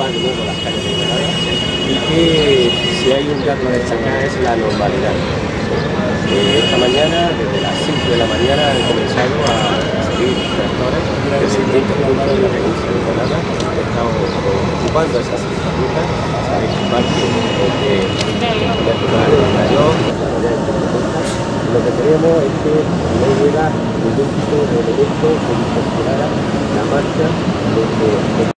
de nuevo las calles de Granada y que si hay un dato a destacar es la normalidad. Esta mañana, desde las 5 de la mañana, han comenzado a salir tractores desde distintos puntos de la península de Granada. Estamos ocupando esas rutas. Sabéis que el parque lo que queremos es que no hubiera ningún tipo de elemento que distorsionara la marcha de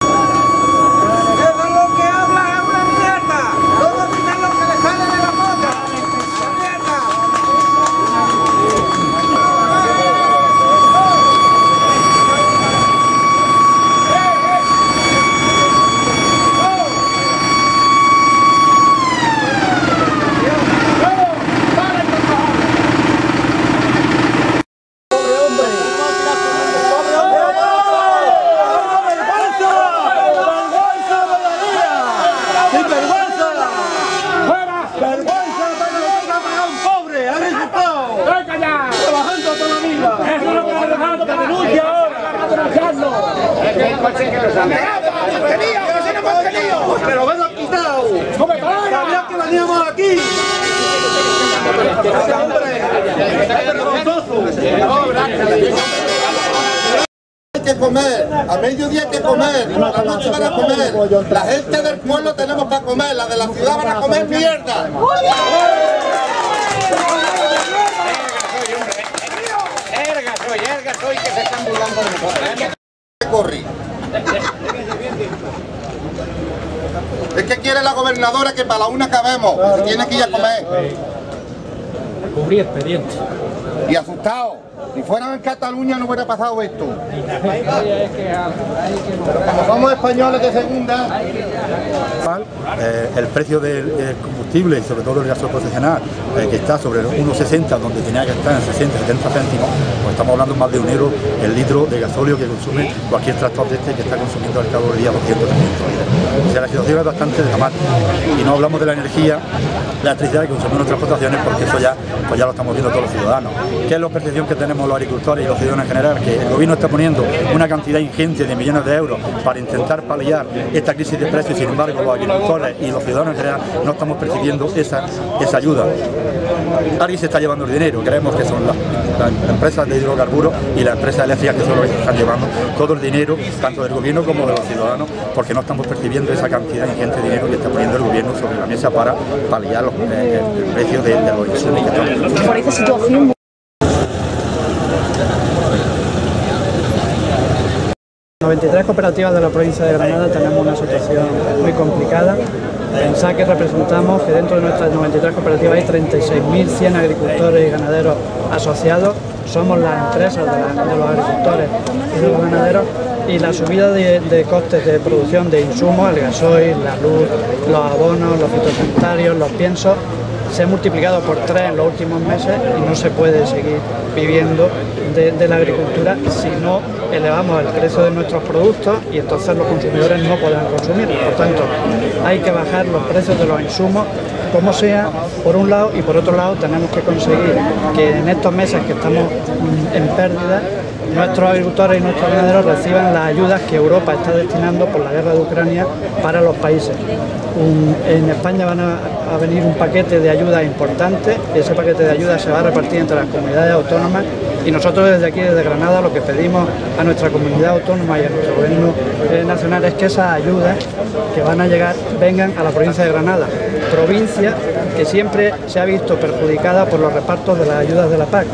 ¡Pero me lo han quitado! ¡Sabía que veníamos aquí! Hay que comer, a mediodía hay que comer, y por la noche van a comer. La gente del pueblo tenemos para comer, la de la ciudad van a comer mierda. Erga soy, que se están burlando de nosotros. Corrí. Es que quiere la gobernadora que para la una acabemos, se tiene que ir a comer. Cubrir expediente. Y asustado. Si fueran en Cataluña no hubiera pasado esto. Pero como somos españoles de segunda... El precio del combustible y sobre todo el gasoil profesional que está sobre los 1,60 donde tenía que estar en 60, 70 céntimos, pues estamos hablando más de €1 el litro de gasóleo que consume cualquier tractor de este que está consumiendo al cabo del día 200 litros. O sea, la situación es bastante dramática. Y no hablamos de la energía, la electricidad que consumimos nuestras explotaciones, porque eso ya, pues ya lo estamos viendo todos los ciudadanos. ¿Qué es la percepción que tenemos los agricultores y los ciudadanos en general? Que el gobierno está poniendo una cantidad ingente de millones de euros para intentar paliar esta crisis de precios, sin embargo los agricultores y los ciudadanos en general no estamos percibiendo esa ayuda. Alguien se está llevando el dinero, creemos que son las empresas de hidrocarburos y las empresas eléctricas que son las que están llevando todo el dinero, tanto del gobierno como de los ciudadanos, porque no estamos percibiendo esa cantidad ingente de dinero que está poniendo el gobierno sobre la mesa para paliar el precio de los insumos que estamos. Por esa situación. 93 cooperativas de la provincia de Granada tenemos una situación muy complicada. Pensad que representamos que dentro de nuestras 93 cooperativas hay 36.100 agricultores y ganaderos asociados. Somos las empresas de los agricultores y de los ganaderos, y la subida de costes de producción de insumos, el gasoil, la luz, los abonos, los fitosanitarios, los piensos, se ha multiplicado por 3 en los últimos meses y no se puede seguir viviendo de la agricultura si no elevamos el precio de nuestros productos, y entonces los consumidores no podrán consumir. Por tanto, hay que bajar los precios de los insumos como sea, por un lado, y por otro lado tenemos que conseguir que en estos meses que estamos en pérdida, nuestros agricultores y nuestros ganaderos reciban las ayudas que Europa está destinando por la guerra de Ucrania para los países. En España van a venir un paquete de ayudas importante, y ese paquete de ayudas se va a repartir entre las comunidades autónomas, y nosotros desde aquí, desde Granada, lo que pedimos a nuestra comunidad autónoma y a nuestro gobierno nacional es que esas ayudas que van a llegar vengan a la provincia de Granada, provincia que siempre se ha visto perjudicada por los repartos de las ayudas de la PAC.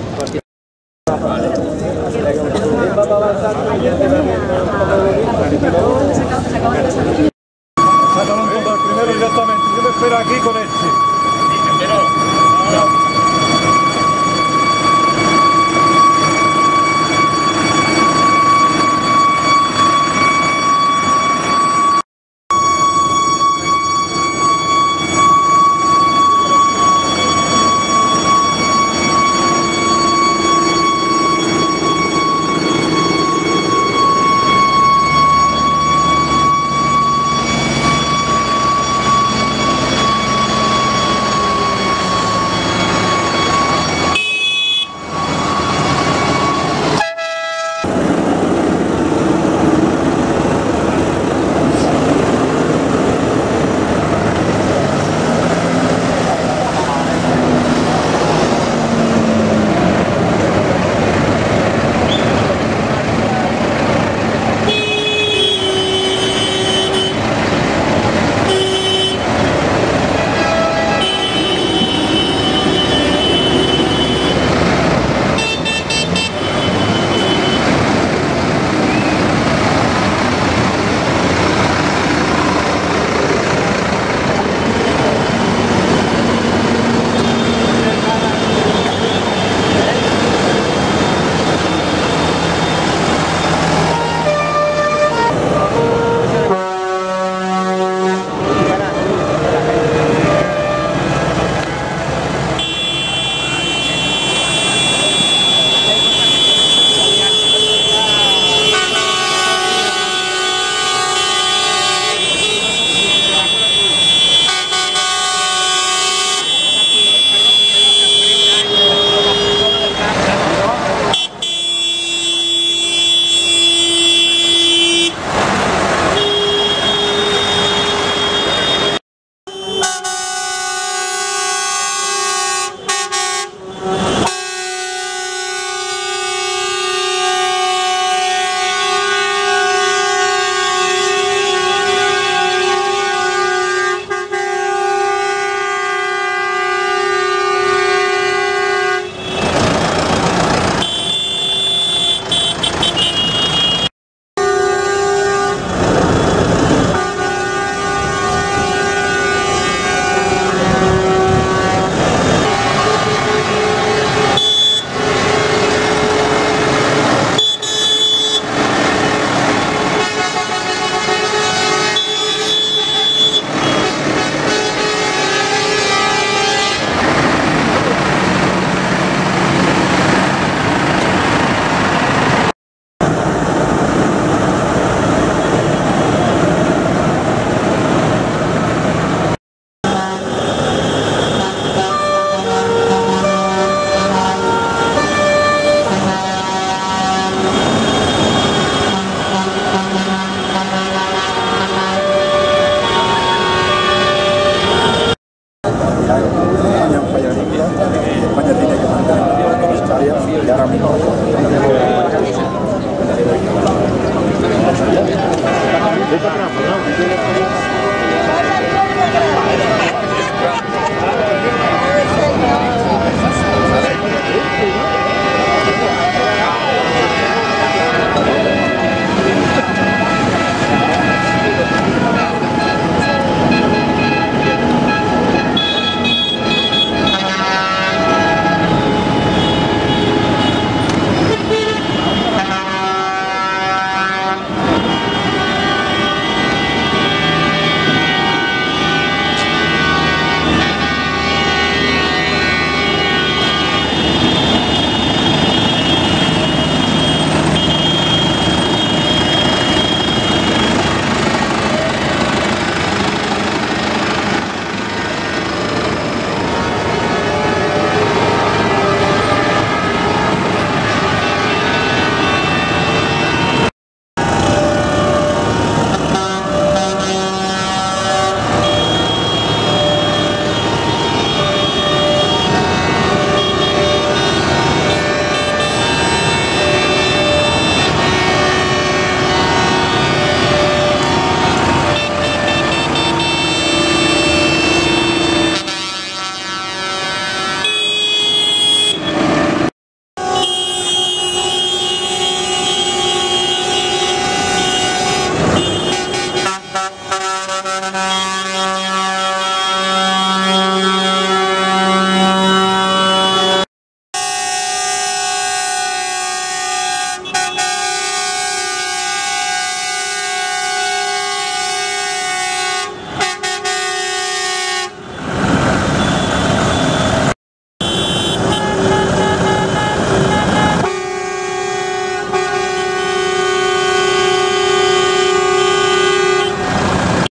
Sácalo un poco primero directamente, yo me espero aquí con él.